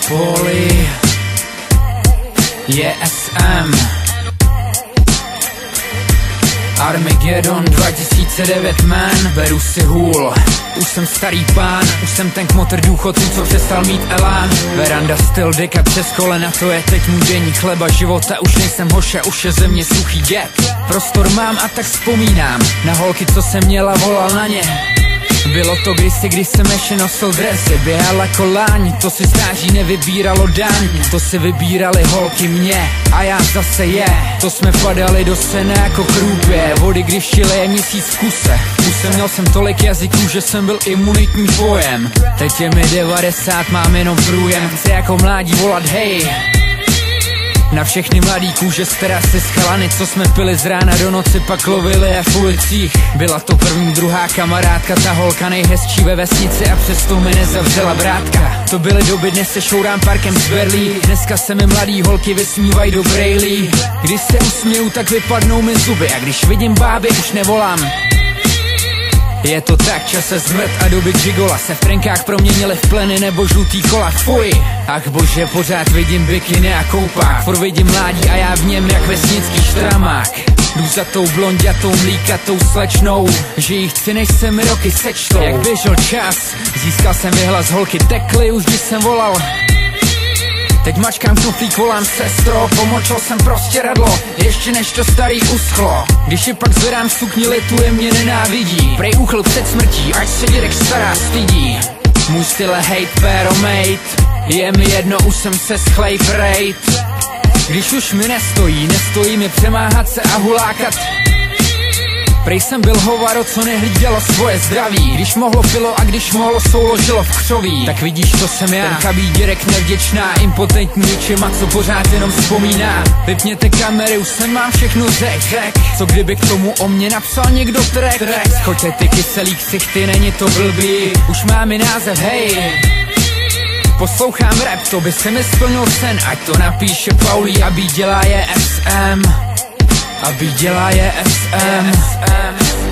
Poli JSM Armageddon 2009 man, beru si hůl. Už jsem starý pán, už jsem ten kmotr důchodců, co přestal mít elán. Veranda styl deka přes kolena, to je teď můj denní chleba života. Už nejsem hoša, už je ze mě suchý dět. Prostor mám a tak vzpomínám na holky, co jsem měla, volal na ně. Bylo to kdysi, když jsem ještě nosil dresy, běhala koláň, to si stáží nevybíralo daň. To si vybírali holky mě a já zase je. To jsme padali do sena jako krůpě vody, když šile měsíc v kuse. Měl jsem tolik jazyků, že jsem byl imunitní pojem. Teď je mi 90, mám jenom průjem. Chci jako mládí volat hej na všechny mladý kůže z terasy, z chalany, co jsme pili z rána do noci, pak lovili v ulicích. Byla to první, druhá kamarádka, ta holka nejhezčí ve vesnici a přesto mi nezavřela vrátka. To byly doby, dnes se šourám parkem z Berlí. Dneska se mi mladý holky vysmívají do brejlí. Když se usměju, tak vypadnou mi zuby a když vidím báby, už nevolám. Je to tak, čas se zmrt a doby gigola se v trenkách proměnily v pleny nebo žlutý kola, fuj. Ach bože, pořád vidím bikiny a koupák, furt vidím mládí a já v něm jak vesnický štramák. Jdu za tou blonďatou, mlíkatou slečnou, že jí chci, než se mi roky sečtou. Jak běžel čas, získal jsem vyhlas, holky tekly už když jsem volal. Teď mačkám knoflík, volám sestro, pomočil jsem prostě radlo, ještě než to starý uschlo. Když je pak zvedám sukni, lituje mě nenávidí, prej úchl před smrtí, ať se dědek stará stydí. Můj styl je hate, pero mate, je mi jedno, už jsem se schlej prejt. Když už mi nestojí mi přemáhat se a hulákat. Prej jsem byl hovado, co nehlídalo svoje zdraví. Když mohlo pilo a když mohlo souložilo v křoví. Tak vidíš, to jsem já, ten chabý dědek nevděčná, impotentní očima, co pořád jenom vzpomíná. Vypněte kamery, už jsem mám všechno řek. Co kdyby k tomu o mě napsal někdo track. Schoďte ty kyselý ksichty, není to blbý, už mám i název, hej. Poslouchám rap, to by se mi splnil sen, ať to napíše Paulí a beat dělá JSM. A beat dělá JSM.